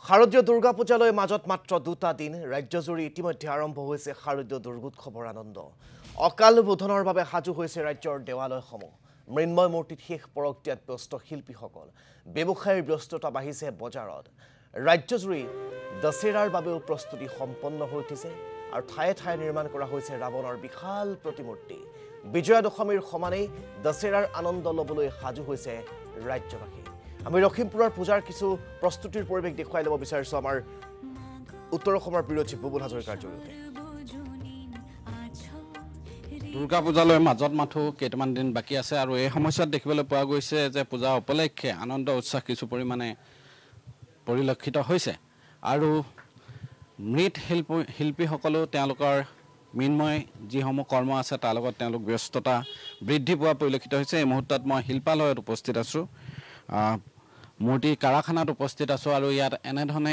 শাৰদীয় দুৰ্গা পূজালৈ মাজত মাত্ৰ দুটা দিন ৰাজ্যজুৰি ইতিমধ্যে আৰম্ভ হৈছে শাৰদীয় দুৰ্গোৎসৱৰ আনন্দ অকাল বোধনৰ বাবে সাজু হৈছে ৰাজ্যৰ দেৱালয়সমূহ মৃন্ময় মূৰ্তিত শেষ পৰক দিয়াত ব্যস্ত শিল্পীসকল ব্যৱসায়ৰ ব্যস্ততা বাঢ়িছে বজাৰত ৰাজ্যজুৰি দশেৰাৰ বাবেও প্ৰস্তুতি সম্পন্ন হৈ উঠিছে আৰু ঠায়ে ঠায়ে নিৰ্মাণ কৰা হৈছে ৰাৱণৰ বিশাল প্ৰতিমূৰ্তি বিজয়া দশমীৰ সমানেই দশেৰাৰ আনন্দ ল'বলৈ সাজু হৈছে ৰাজ্যবাসী আমি লখিমপুৰৰ পূজাৰ কিছু প্ৰস্তুতিৰ পৰিৱেশ দেখুৱাই ল'ব বিচাৰিছো আমাৰ উত্তৰ অসমৰ বিৰোধী বুবুল হাজৰিকাৰ জৰিয়তে দুৰ্গা পূজালৈ মাজত মাথো কেইটামান দিন বাকী আছে আৰু এই সময়ছোৱাত দেখিবলৈ পোৱা গৈছে যে পূজা উপলক্ষে আনন্দ উৎসাহ কিছু পৰিমাণে পৰিলক্ষিত হৈছে আৰু মৃৎ শিল্পীসকলেও তেওঁলোকৰ মৃন্ময় যিসমূহ কৰ্ম আছে তাৰ লগত তেওঁলোক ব্যস্ততা বৃদ্ধি পোৱা পৰিলক্ষিত হৈছে এই মুহূৰ্তত মই শিল্পালয়ত উপস্থিত আছোঁ মূৰ্তি কাৰখানাত উপস্থিত আছোঁ আৰু ইয়াত এনেধৰণে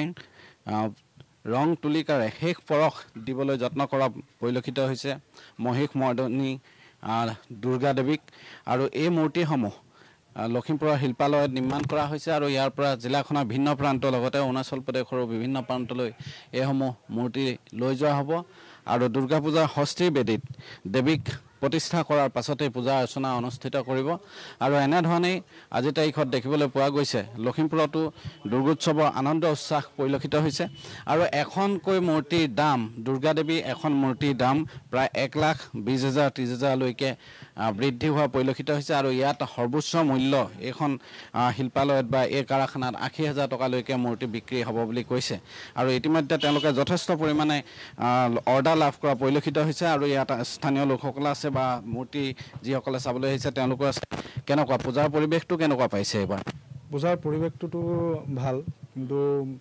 ৰং তুলিকাৰে শেষ পৰশ দিবলৈ যত্ন কৰা পৰিলক্ষিত হৈছে মহিষ মৰ্দনী দুৰ্গা দেৱীক আৰু এই মূৰ্তিসমূহ লখিমপুৰৰ শিল্পালয়ত নিৰ্মাণ কৰা হৈছে আৰু ইয়াৰ পৰা জিলাখনৰ ভিন্ন প্ৰান্তৰ লগতে অৰুণাচল প্ৰদেশৰো বিভিন্ন প্ৰান্তলৈ এইসমূহ মূৰ্তি লৈ যোৱা হ'ব আৰু দুৰ্গা পূজাৰ ষষ্ঠীৰ বেদীত দেৱীক প্ৰতিষ্ঠা কৰাৰ পাছতে পূজা অৰ্চনা অনুষ্ঠিত কৰিব আৰু এনেধৰণেই আজি তাৰিখত দেখিবলৈ পোৱা গৈছে লখিমপুৰতো দুৰ্গোৎসৱৰ আনন্দ উৎসাহ পৰিলক্ষিত হৈছে আৰু এখনকৈ মূৰ্তিৰ দাম দুৰ্গা দেৱী এখন মূৰ্তিৰ দাম প্ৰায় 1,20,000 30,000লৈকে বৃদ্ধি হোৱা পৰিলক্ষিত হৈছে আৰু ইয়াত সৰ্বোচ্চ মূল্য এইখন শিল্পালয়ত বা এই কাৰখানাত 80,000 টকালৈকে মূৰ্তি বিক্ৰী হ'ব বুলি কৈছে আৰু ইতিমধ্যে তেওঁলোকে যথেষ্ট পৰিমাণে অৰ্ডাৰ লাভ কৰা পৰিলক্ষিত হৈছে আৰু ইয়াত স্থানীয় লোকসকল আছে বা মূৰ্তি যিসকলে চাবলৈ আহিছে তেওঁলোকৰ আছে কেনেকুৱা পূজাৰ পৰিৱেশটো কেনেকুৱা পাইছে এইবাৰ পূজাৰ পৰিৱেশটোতো ভাল কিন্তু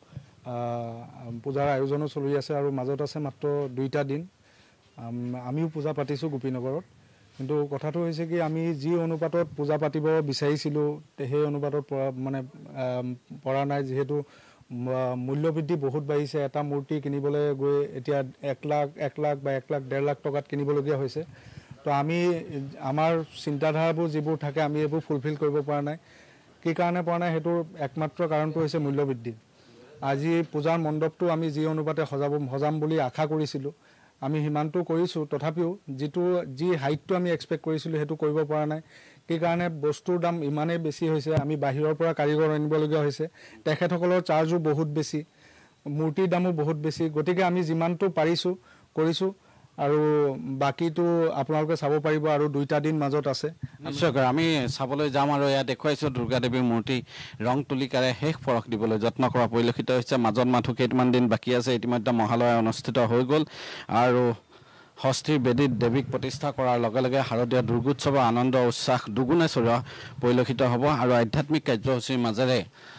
পূজাৰ আয়োজনো চলি আছে আৰু মাজত আছে মাত্ৰ দুইটা দিন আমিও পূজা পাতিছোঁ গোপীনগৰত কিন্তু কথাটো হৈছে কি আমি যি অনুপাতত পূজা পাতিব বিচাৰিছিলোঁ সেই অনুপাতত মানে পৰা নাই যিহেতু মূল্য বৃদ্ধি বহুত বাঢ়িছে এটা মূৰ্তি কিনিবলৈ গৈ এতিয়া 1 লাখ বা 1,00,000 লাখ টকাত কিনিবলগীয়া হৈছে তো আমি আমাৰ চিন্তাধাৰাবোৰ যিবোৰ থাকে আমি এইবোৰ ফুলফিল কৰিব পৰা নাই কি কাৰণে পৰা নাই সেইটোৰ একমাত্ৰ কাৰণটো হৈছে মূল্য বৃদ্ধি আজি পূজাৰ মণ্ডপটো আমি যি অনুপাতে সজাম বুলি আশা কৰিছিলোঁ আমি সিমানটো কৰিছোঁ তথাপিও যি হাইটটো আমি এক্সপেক্ট কৰিছিলোঁ সেইটো কৰিব পৰা নাই কি কাৰণে বস্তুৰ দাম ইমানেই বেছি হৈছে আমি বাহিৰৰ পৰা কাৰিকৰ আনিবলগীয়া হৈছে তেখেতসকলৰ চাৰ্জো বহুত বেছি মূৰ্তিৰ দামো বহুত বেছি গতিকে আমি যিমানটো পাৰিছোঁ কৰিছোঁ আৰু বাকিটো আপোনালোকে চাব পাৰিব আৰু দুইটা দিন মাজত আছে নিশ্চয়কৈ আমি চাবলৈ যাম আৰু ইয়াত দেখুৱাইছোঁ দুৰ্গা দেৱীৰ মূৰ্তি ৰং তুলিকাৰে শেষ পৰশ দিবলৈ যত্ন কৰা পৰিলক্ষিত হৈছে মাজত মাথো কেইটামান দিন বাকী আছে ইতিমধ্যে মহালয়া অনুষ্ঠিত হৈ গ'ল আৰু ষষ্ঠীৰ বেদীত দেৱীক প্ৰতিষ্ঠা কৰাৰ লগে লগে শাৰদীয় দুৰ্গোৎসৱৰ আনন্দ উৎসাহ দুগুণে চলোৱা পৰিলক্ষিত হ'ব আৰু আধ্যাত্মিক কাৰ্যসূচীৰ মাজেৰে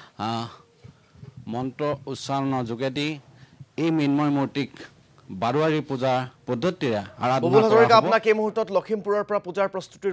মন্ত্ৰ উচ্চাৰণৰ যোগেদি এই মৃন্ময় মূৰ্তিক বাৰুৱাৰী পূজাৰ পদ্ধতিৰে আৰাধনা কৰা হ'ব। আপোনাক এই মুহূৰ্তত লখিমপুৰৰ পৰা পূজাৰ প্ৰস্তুতিৰ